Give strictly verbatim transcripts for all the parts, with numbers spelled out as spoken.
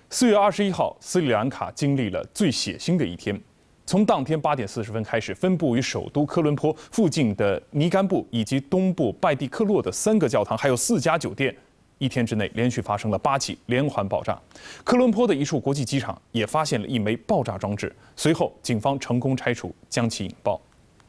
四月二十一号，斯里兰卡经历了最血腥的一天。从当天八点四十分开始，分布于首都科伦坡附近的尼甘布以及东部拜蒂克洛的三个教堂，还有四家酒店，一天之内连续发生了八起连环爆炸。科伦坡的一处国际机场也发现了一枚爆炸装置，随后警方成功拆除，将其引爆。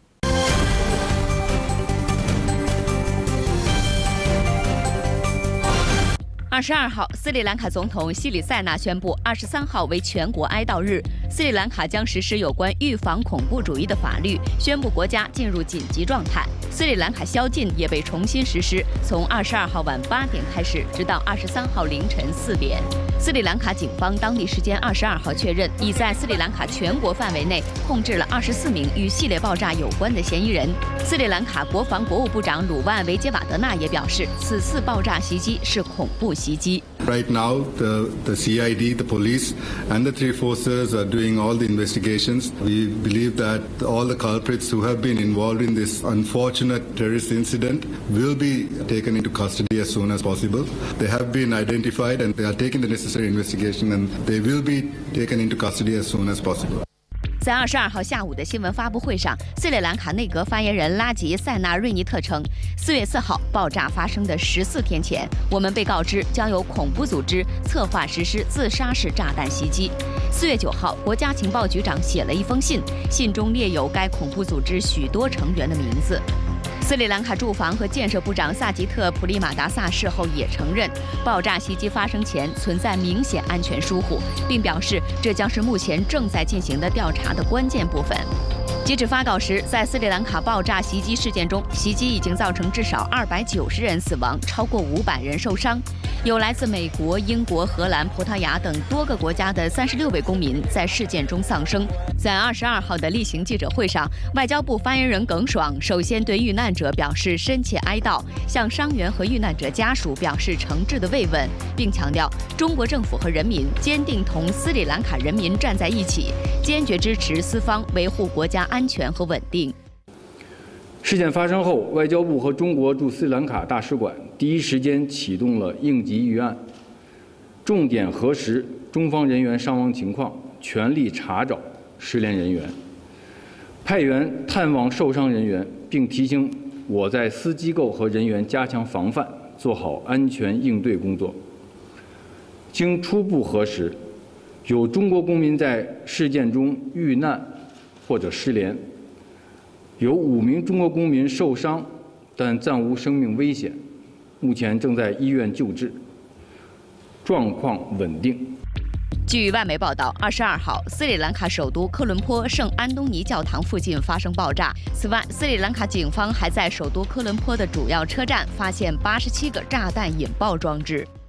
二十二号，斯里兰卡总统西里塞纳宣布，二十三号为全国哀悼日，斯里兰卡将实施有关预防恐怖主义的法律，宣布国家进入紧急状态。斯里兰卡宵禁也被重新实施，从二十二号晚八点开始，直到二十三号凌晨四点。斯里兰卡警方当地时间二十二号确认，已在斯里兰卡全国范围内控制了二十四名与系列爆炸有关的嫌疑人。斯里兰卡国防国务部长鲁万维杰瓦德纳也表示，此次爆炸袭击是恐怖袭击。 Right now, the, the C I D, the police, and the three forces are doing all the investigations. We believe that all the culprits who have been involved in this unfortunate terrorist incident will be taken into custody as soon as possible. They have been identified and they are taking the necessary investigation, and they will be taken into custody as soon as possible. 在二十二号下午的新闻发布会上，斯里兰卡内阁发言人拉吉塞纳瑞尼特称，四月四号爆炸发生的十四天前，我们被告知将有恐怖组织策划实施自杀式炸弹袭击。四月九号，国家情报局长写了一封信，信中列有该恐怖组织许多成员的名字。 斯里兰卡住房和建设部长萨吉特·普利马达萨事后也承认，爆炸袭击发生前存在明显安全疏忽，并表示这将是目前正在进行的调查的关键部分。截止发稿时，在斯里兰卡爆炸袭击事件中，袭击已经造成至少二百九十人死亡，超过五百人受伤。有来自美国、英国、荷兰、葡萄牙等多个国家的三十六位公民在事件中丧生。在二十二号的例行记者会上，外交部发言人耿爽首先对遇难者表示深切哀悼，向伤员和遇难者家属表示诚挚的慰问，并强调中国政府和人民坚定同斯里兰卡人民站在一起，坚决支持斯方维护国家安全和稳定。 事件发生后，外交部和中国驻斯里兰卡大使馆第一时间启动了应急预案，重点核实中方人员伤亡情况，全力查找失联人员，派员探望受伤人员，并提醒我在司机构和人员加强防范，做好安全应对工作。经初步核实，有中国公民在事件中遇难或者失联。 有五名中国公民受伤，但暂无生命危险，目前正在医院救治，状况稳定。 据外媒报道，二十二号，斯里兰卡首都科伦坡圣安东尼教堂附近发生爆炸。此外，斯里兰卡警方还在首都科伦坡的主要车站发现八十七个炸弹引爆装置。